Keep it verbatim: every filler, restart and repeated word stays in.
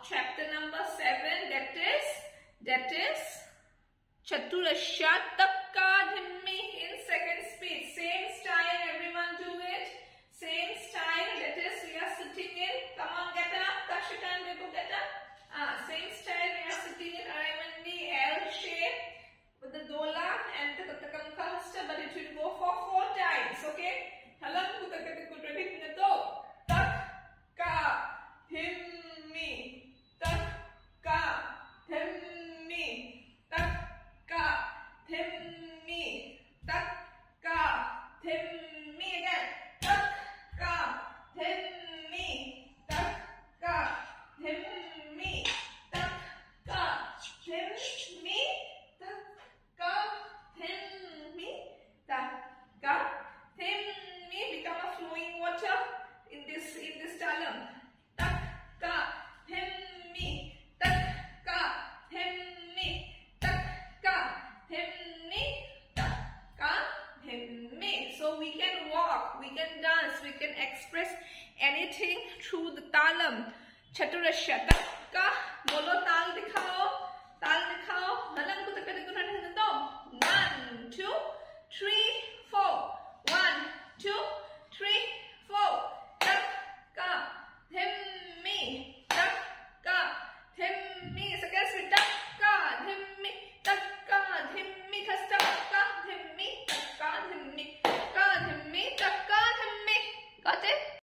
chapter number seven, that is that is Chaturashya Takka Dhimmi in second speed. Same style, everyone do it. Same style, that is we are sitting in. Come on, get up. Kashika and Bibu, get up. Ah, same style, we are sitting in Aramandi L shape with the dola and the Takamka hasta, but it will go for four times, okay? Halam Kutakati Kutrabi Nato. Tak ka Dhimmi. Tak ka Dhimmi. Tak ka Dhimmi. Tak ka Dhimmi again. Tak ka Dhimmi. Tak ka Dhimmi. Tak ka Dhimmi. Tak ka Dhimmi. Tak ka Dhimmi. Become a flowing water in this in this talam. Tak ka Dhimmi. Tak ka Dhimmi. Tak ka Dhimmi. Tak ka Dhimmi. So we can walk, we can dance, we can express anything through the talam. Chaturashya. Tak ka. Bolo tal dikhao. Tal dikhao. Halam ko tak